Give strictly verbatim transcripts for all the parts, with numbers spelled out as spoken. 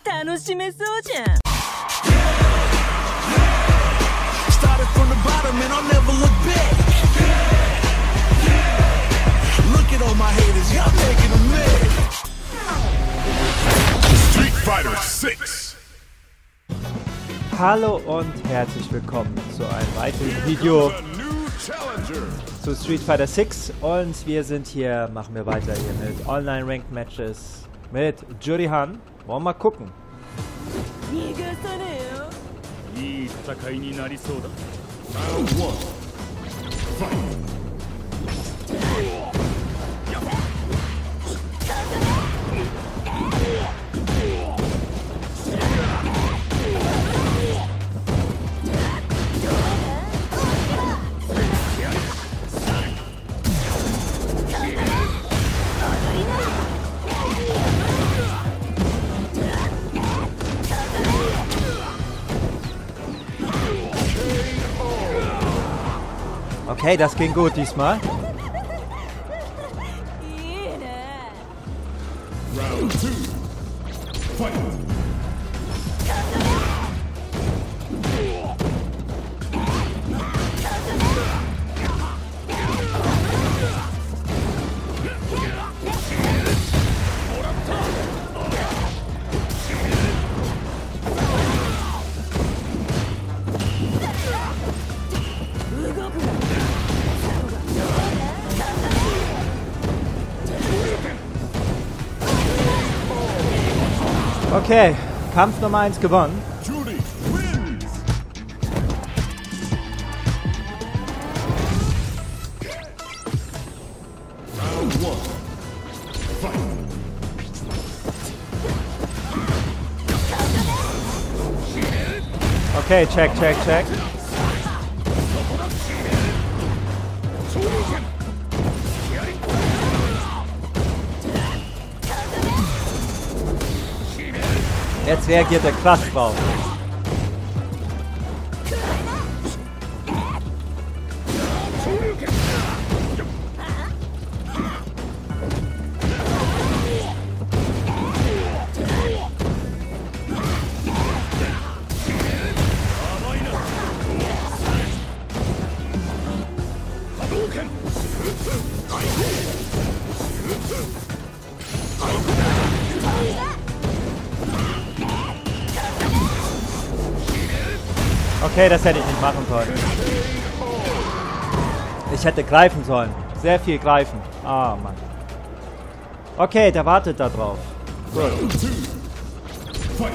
楽しめそうじゃん。 Started from the bottom and I'll never look back. Look at all my haters, y'all making them mad. Street Fighter six. Hallo und herzlich willkommen zu einem weiteren Video zu Street Fighter six. Und wir sind hier, machen wir weiter hier mit Online Ranked Matches mit Juri Han. Wollen wir mal gucken. 逃がさねえよ。 いい戦いになりそうだ。 Round one. Fight. Okay, das ging gut diesmal. いいね。 Round two. Fight. Okay, Kampf Nummer eins gewonnen. Judy wins. Round one. Fight. Okay, check, check, check. Jetzt reagiert er krass drauf. Okay, das hätte ich nicht machen sollen. Ich hätte greifen sollen. Sehr viel greifen. Ah, Mann. Okay, der wartet da drauf. Gut. Round two. Fight.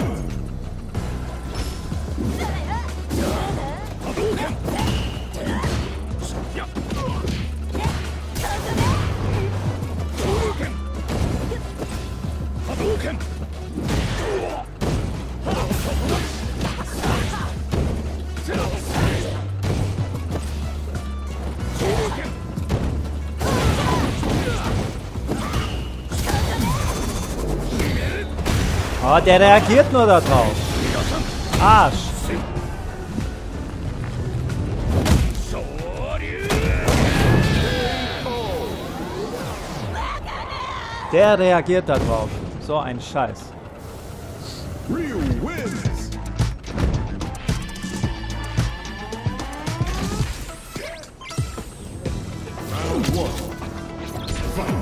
Oh, der reagiert nur da drauf. Arsch. Der reagiert da drauf. So ein Scheiß. Ryu wins. Round one. Fight.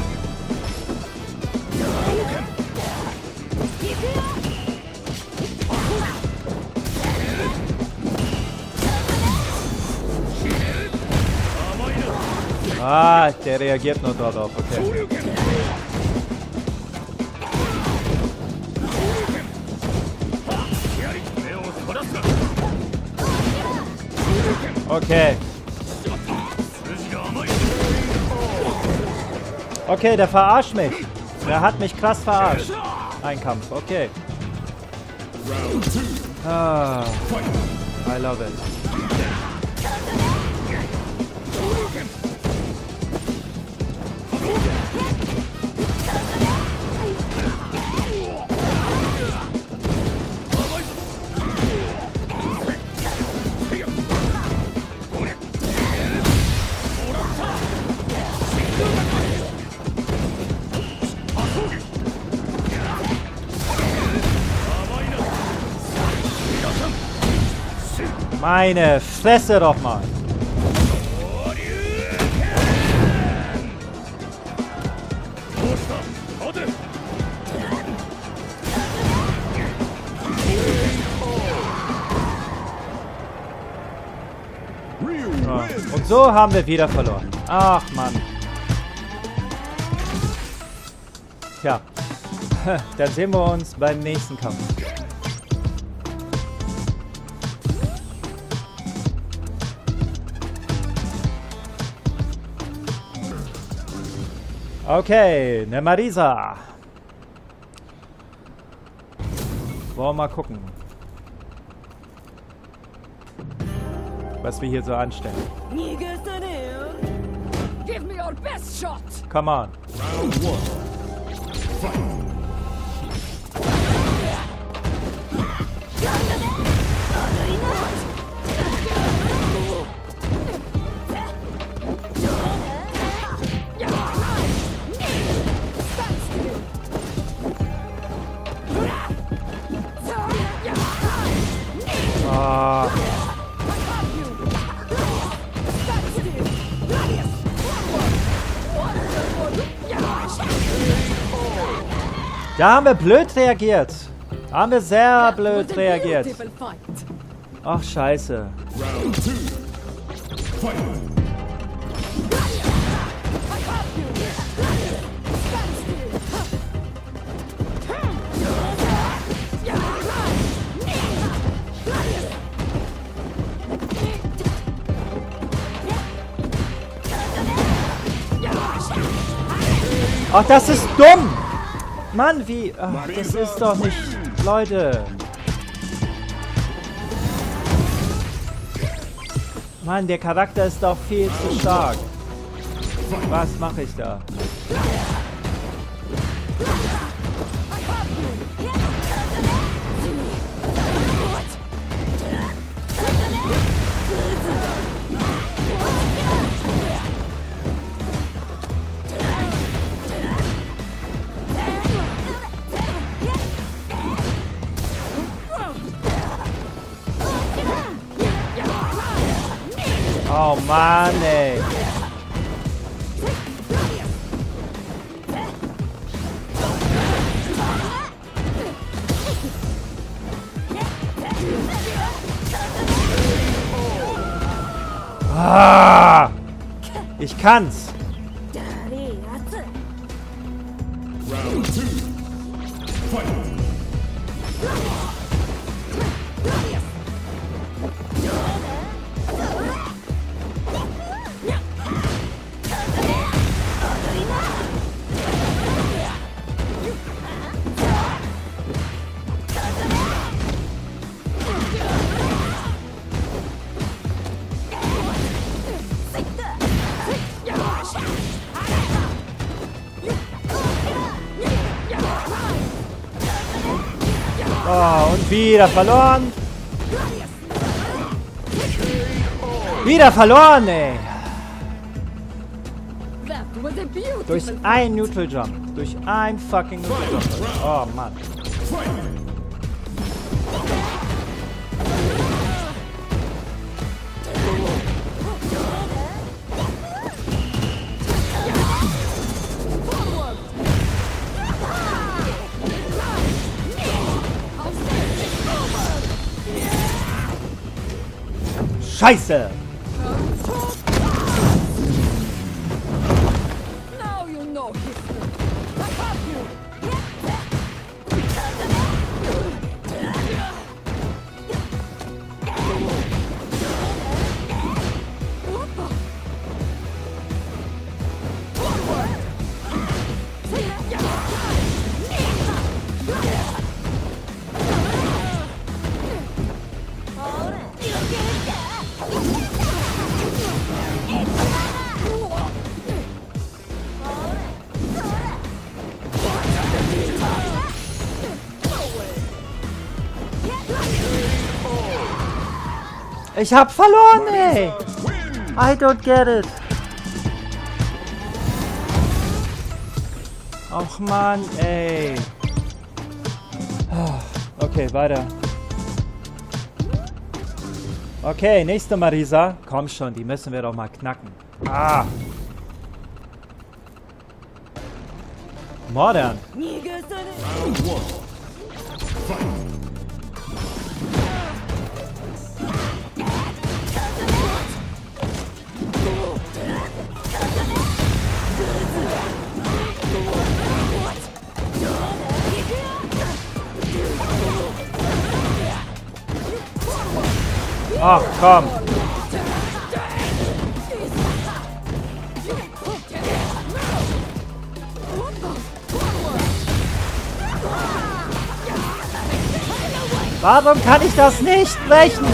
Ah, der reagiert nur darauf, okay. Okay. Okay, der verarscht mich. Der hat mich krass verarscht. Ein Kampf, okay. Ah, I love it. Meine Fresse doch mal. Und so haben wir wieder verloren. Ach, Mann. Tja. Dann sehen wir uns beim nächsten Kampf. Okay, ne Marisa. Wollen wir mal gucken, was wir hier so anstellen. Give me your best shot. Come on. Round one. Fight. Ah. Da haben wir blöd reagiert. Da haben wir sehr blöd reagiert. Ach, scheiße. Round two. Fight. Ach, das ist dumm! Mann, wie... Ach, das ist doch nicht... Leute! Mann, der Charakter ist doch viel zu stark. Was mache ich da? Oh Mann, ey. Ah, ich kann's. Round two. Fight. Oh, und wieder verloren. Wieder verloren, ey. Durch ein Neutral Jump. Durch ein fucking Neutral Jump. Oh, Mann. Scheiße! Ich hab verloren, ey! I don't get it! Och Mann, ey! Okay, weiter. Okay, nächste Marisa. Komm schon, die müssen wir doch mal knacken. Ah. Modern. Round one. Fight. Ach, komm. Warum kann ich das nicht brechen?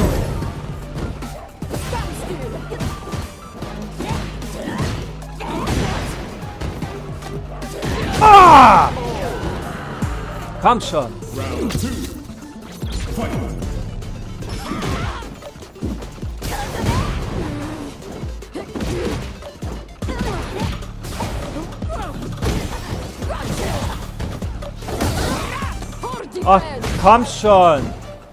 Ah! Komm schon. Round two. Fight. Ach, komm schon.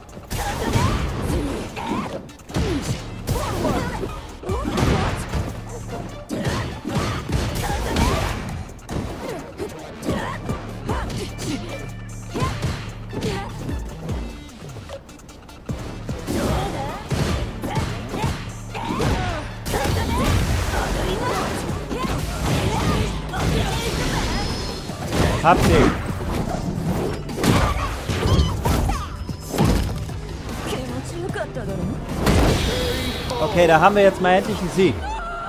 Hab sie. Okay, da haben wir jetzt mal endlich einen Sieg.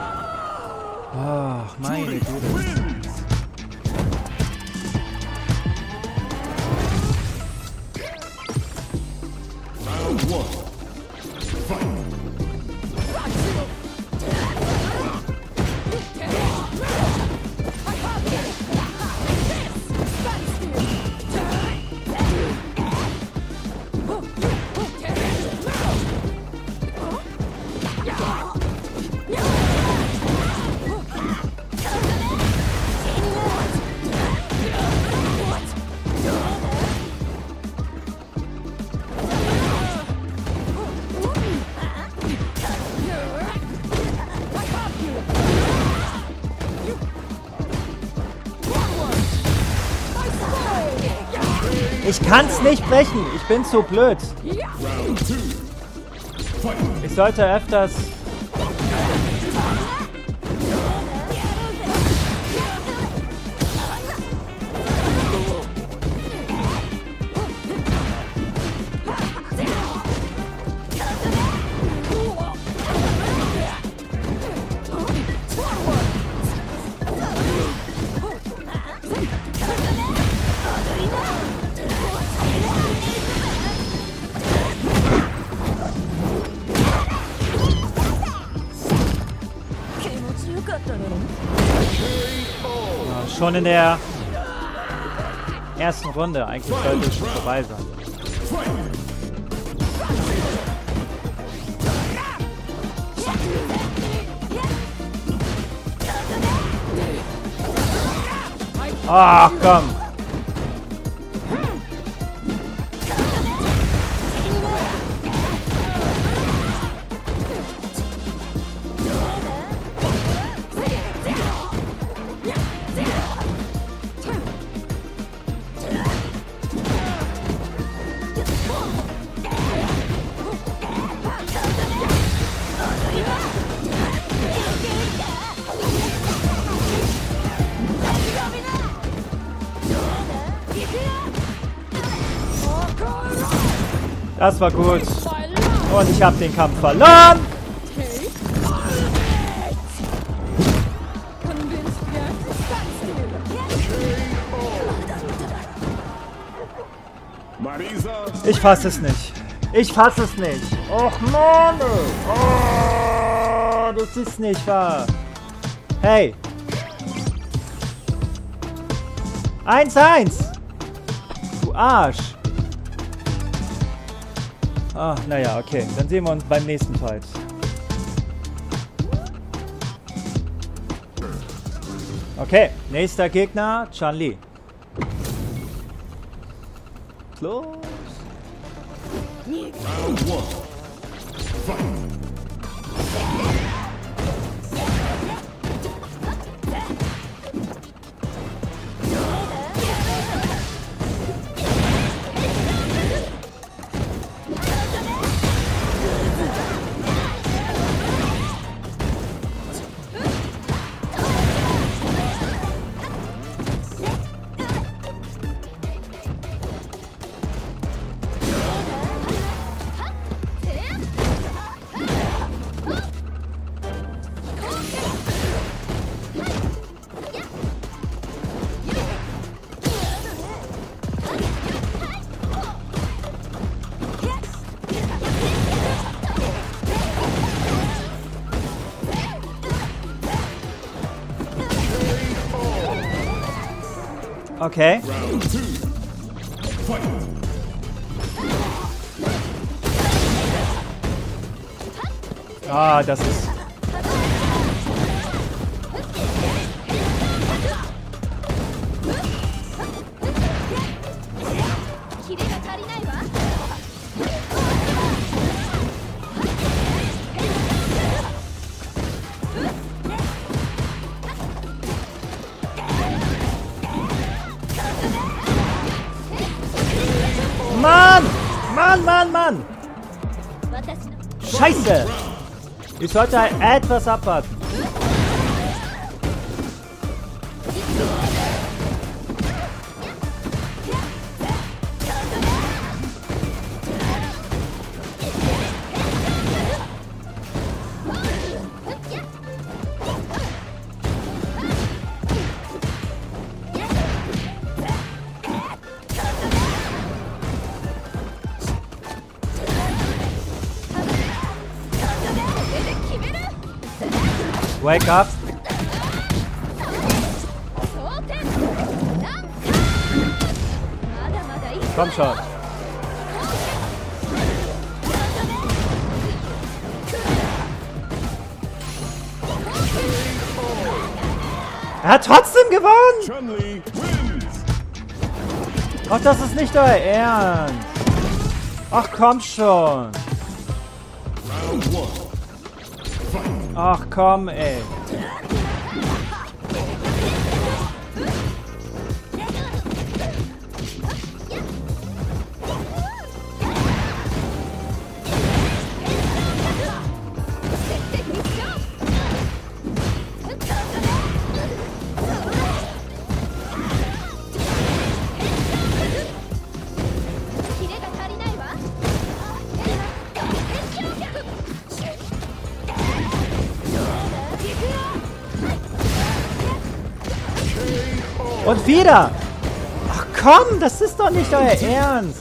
Ach, meine Güte. Round one. Fight. Ich kann's nicht brechen. Ich bin zu blöd. Round two. Fight. Ich sollte öfters... Schon in der ersten Runde. Eigentlich sollte es schon vorbei sein. Ach, komm. Das war gut. Und ich habe den Kampf verloren. Ich fasse es nicht. Ich fasse es nicht. Och Mann. Oh, das ist nicht wahr. Hey. eins eins. Du Arsch. Ah, naja, okay. Dann sehen wir uns beim nächsten Fight. Okay, nächster Gegner, Chun-Li. Los. Round one. Okay. Round two. Fight. Ah, das ist... Mann! Mann, Mann, Mann! Scheiße! Ich sollte etwas abwarten. Wake up. Komm schon. Er hat trotzdem gewonnen. Chun-Li wins. Ach, das ist nicht euer Ernst. Ach, komm schon. Round one. Fight. Ach, komm, ey. Und wieder! Ach komm, das ist doch nicht euer Ernst!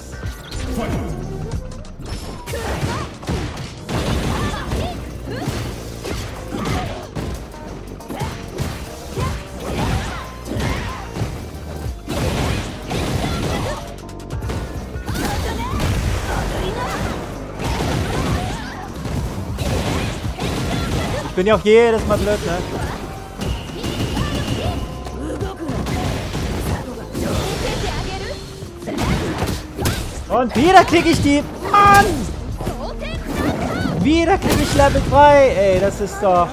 Ich bin ja auch jedes Mal blöd, ne? Und wieder kriege ich die... Mann! Wieder kriege ich Level drei. Ey, das ist doch...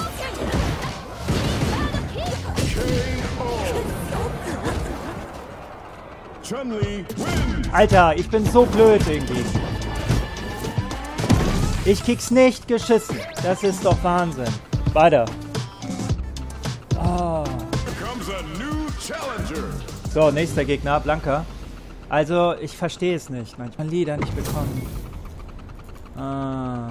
Chun-Li wins. Alter, ich bin so blöd irgendwie. Ich krieg's nicht geschissen. Das ist doch Wahnsinn. Weiter. Oh. Comes a new challenger. So, nächster Gegner, Blanka. Also, ich verstehe es nicht. Manchmal Lieder nicht bekommen. Ah.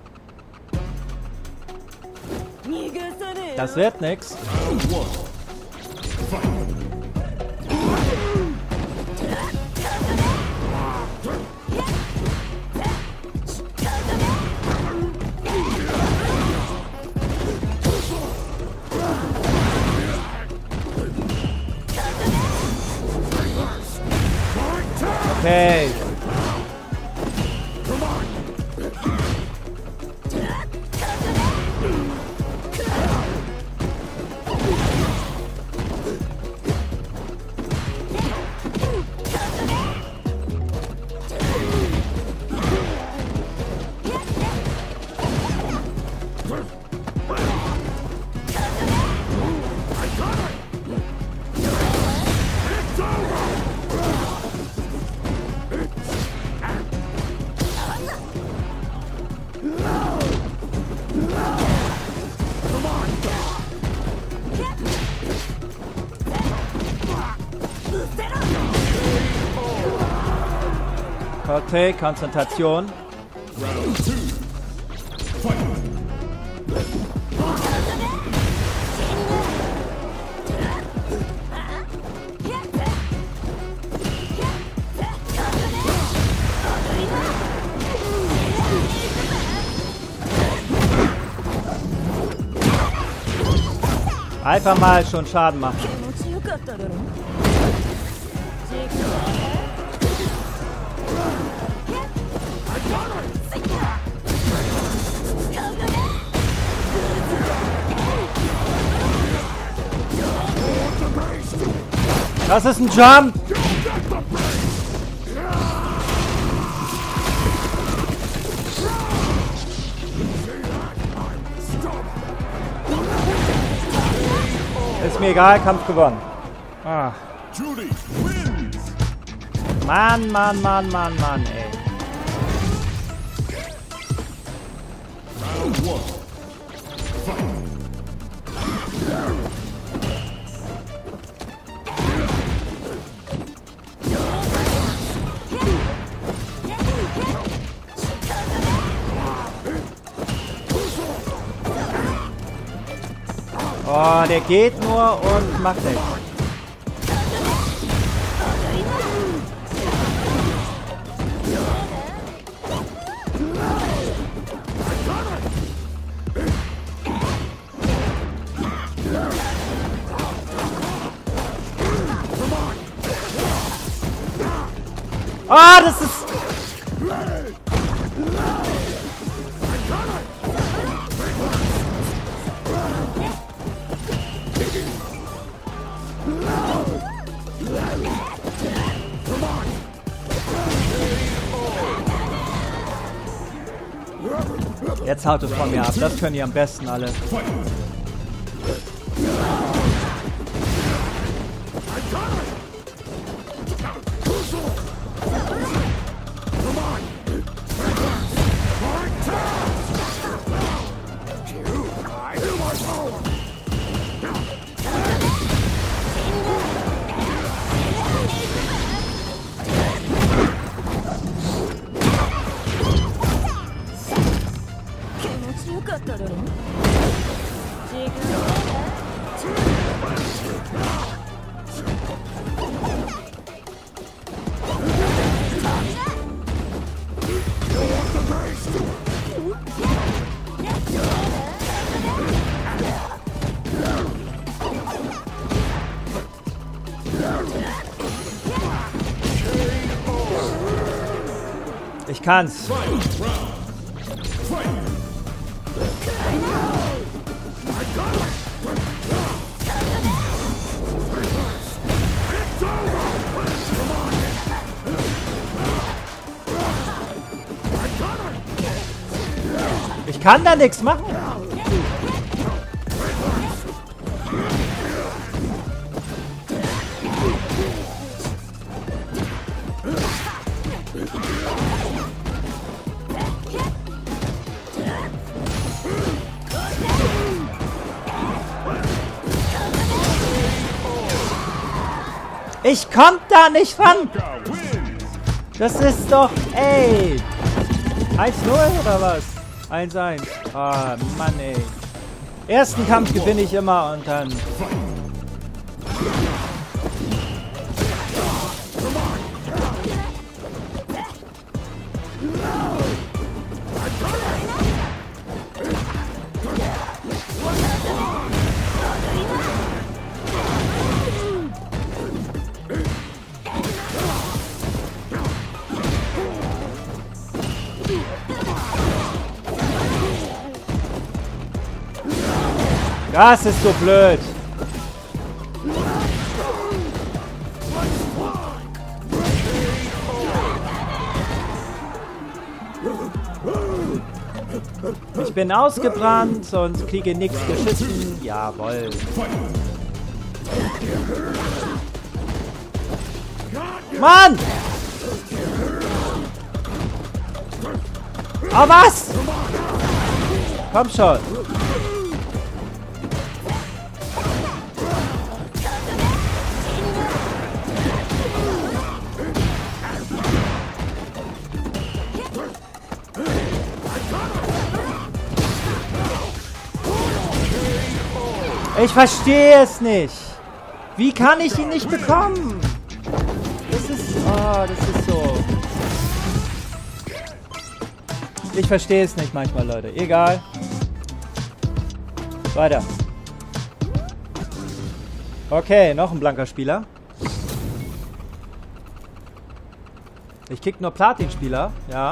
Das wird nix. Round one. Fight. Okay. Okay, Konzentration. Round two. Fight. Einfach mal schon Schaden machen. 気持ちよかっただろ。 Das ist ein Jump! Ist mir egal, Kampf gewonnen. Ah. Judy wins. Mann, Mann, Mann, Mann, Mann, ey. Round one. Fight. Oh, der geht nur und macht nichts. Ah, das ist... Jetzt haut es von mir ab. Das können die am besten alle. Ich kann's. Ich kann da nichts machen. Ich komm da nicht ran. Das ist doch, ey. eins null oder was? eins eins. Ah, Mann, ey. Ersten Kampf gewinne ich immer und dann... Das ist so blöd. Ich bin ausgebrannt und kriege nichts geschissen. Jawohl. Mann! Oh, was? Komm schon. Ich verstehe es nicht. Wie kann ich ihn nicht bekommen? Das ist... Oh, das ist so... Ich verstehe es nicht manchmal, Leute. Egal. Weiter. Okay, noch ein blanker Spieler. Ich kick nur Platin-Spieler, ja.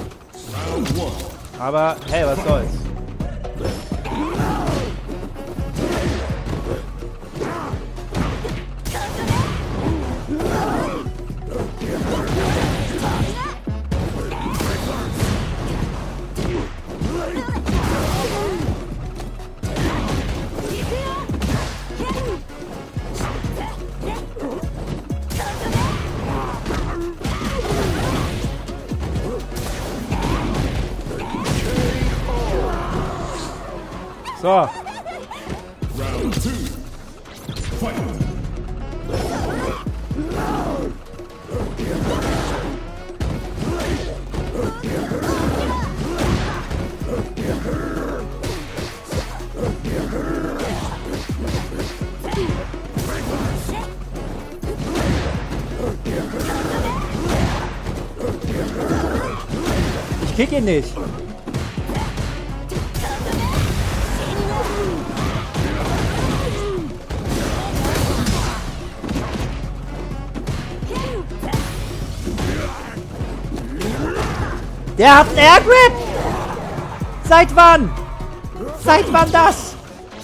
Aber, hey, was soll's. So. Round two. Fight. Ich kick ihn nicht. Der hat einen Air Grip! Seit wann? Seit wann das?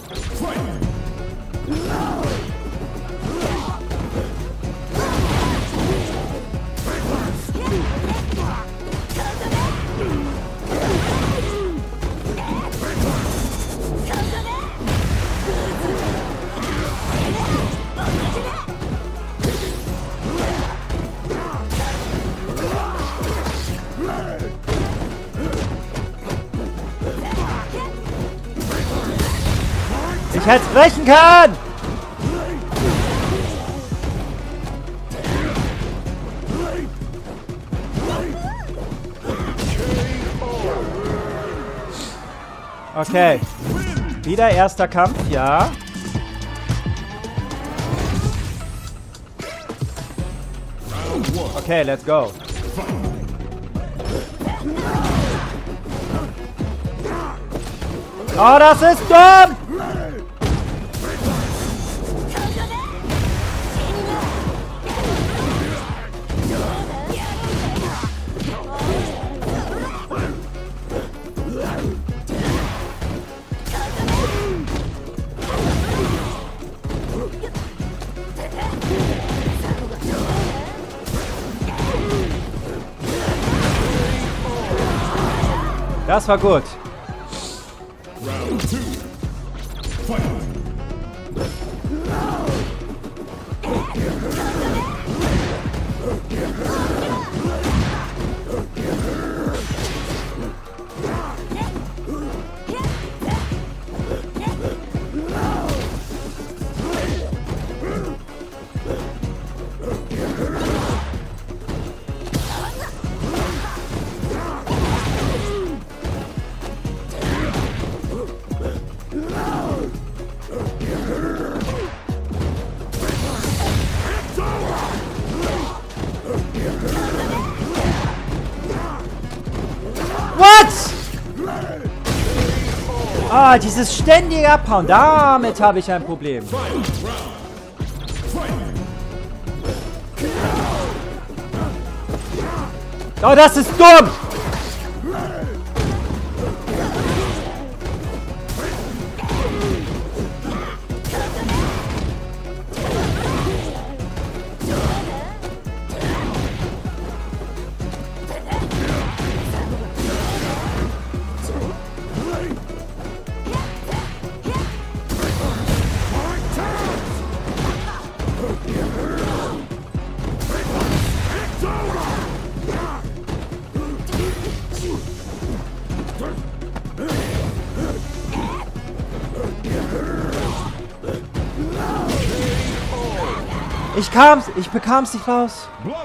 Ich hätte es brechen können! Okay. Wieder erster Kampf, ja. Okay, let's go. Oh, das ist dumm! Das war gut. Round two. Fight. Ah, dieses ständige Abhauen. Damit habe ich ein Problem. Oh, das ist dumm! Ich kam's, ich bekam's nicht raus.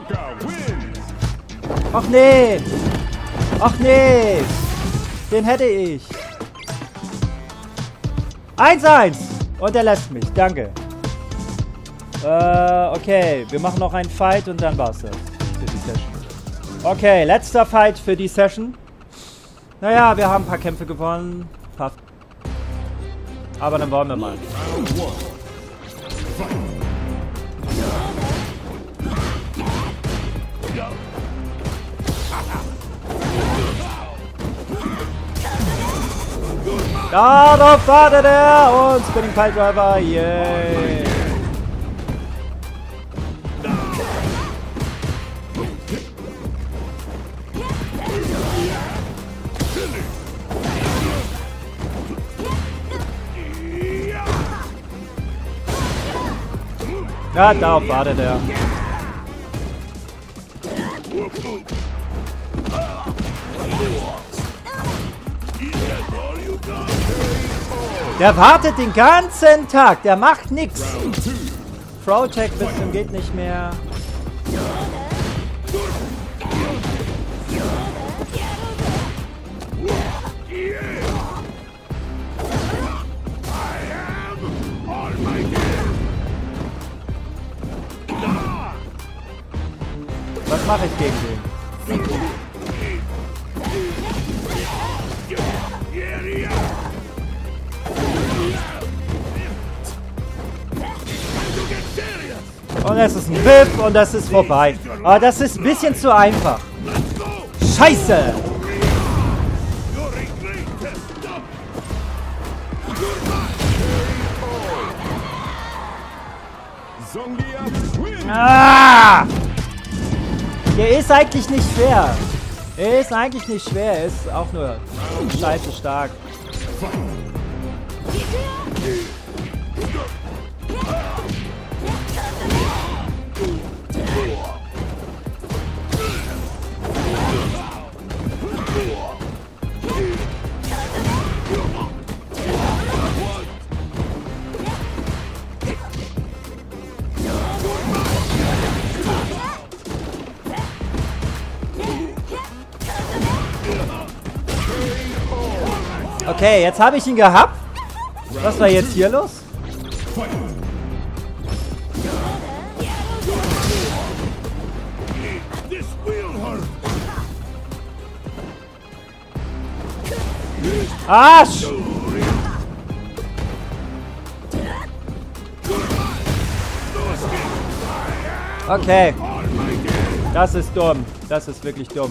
Ach nee. Ach nee. Den hätte ich. eins eins. Und er lässt mich. Danke. Äh, okay. Wir machen noch einen Fight und dann war's das für die Session. Okay, letzter Fight für die Session. Naja, wir haben ein paar Kämpfe gewonnen. Paar Aber dann wollen wir mal. Darauf wartet er und Spinning Pile Driver, yay! Ja, darauf wartet er. Der wartet den ganzen Tag. Der macht nichts. Throwtech bis zum geht nicht mehr. Was mache ich gegen den? Und es ist ein Whip und das ist vorbei. Aber das ist ein bisschen zu einfach. Scheiße! Ah! Der ist eigentlich nicht schwer. Er ist eigentlich nicht schwer. Er ist auch nur scheiße stark. Okay, jetzt habe ich ihn gehabt. Was war jetzt hier los? Arsch! Okay. Das ist dumm. Das ist wirklich dumm.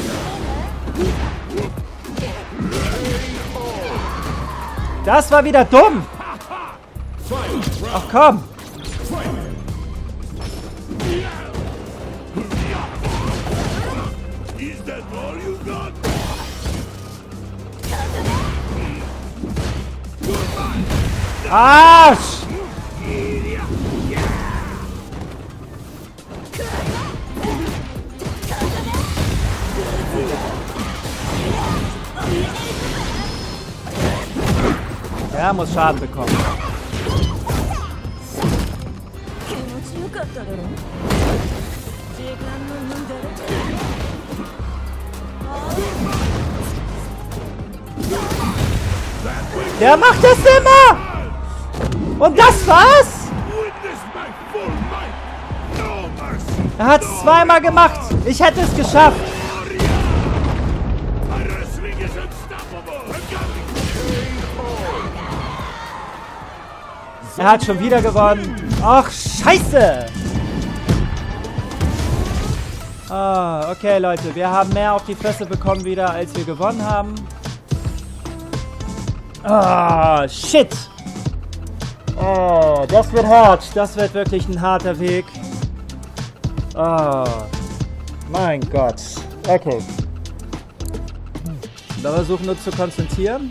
Das war wieder dumm. Ach komm. Arsch! Er muss Schaden bekommen. Der macht das immer! Und das war's? Er hat es zweimal gemacht. Ich hätte es geschafft. Er hat schon wieder gewonnen. Ach, scheiße! Ah, okay, Leute. Wir haben mehr auf die Fresse bekommen wieder, als wir gewonnen haben. Ah, shit! Oh, das wird hart. Das wird wirklich ein harter Weg. Ah, mein Gott. Okay. Wir versuchen uns zu konzentrieren.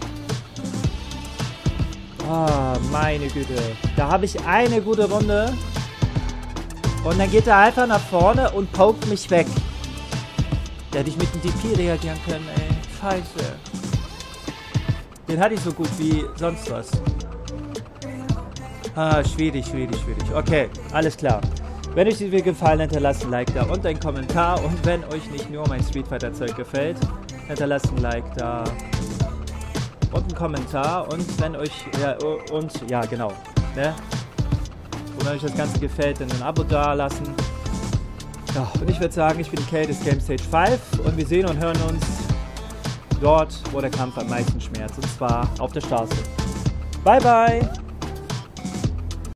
Ah, meine Güte. Da habe ich eine gute Runde. Und dann geht er einfach nach vorne und pokt mich weg. Da hätte ich mit dem D P reagieren können, ey. Scheiße. Den hatte ich so gut wie sonst was. Ah, schwierig, schwierig, schwierig. Okay, alles klar. Wenn euch die Video gefallen hat, hinterlasst ein Like da und einen Kommentar. Und wenn euch nicht nur mein Street Fighter Zeug gefällt, hinterlasst ein Like da. und einen Kommentar und wenn euch, ja, und, ja, genau, ne? Und wenn euch das Ganze gefällt, dann ein Abo da lassen. Ja, und ich würde sagen, ich bin Kate, das Game Stage fünf und wir sehen und hören uns dort, wo der Kampf am meisten schmerzt, und zwar auf der Straße. Bye, bye!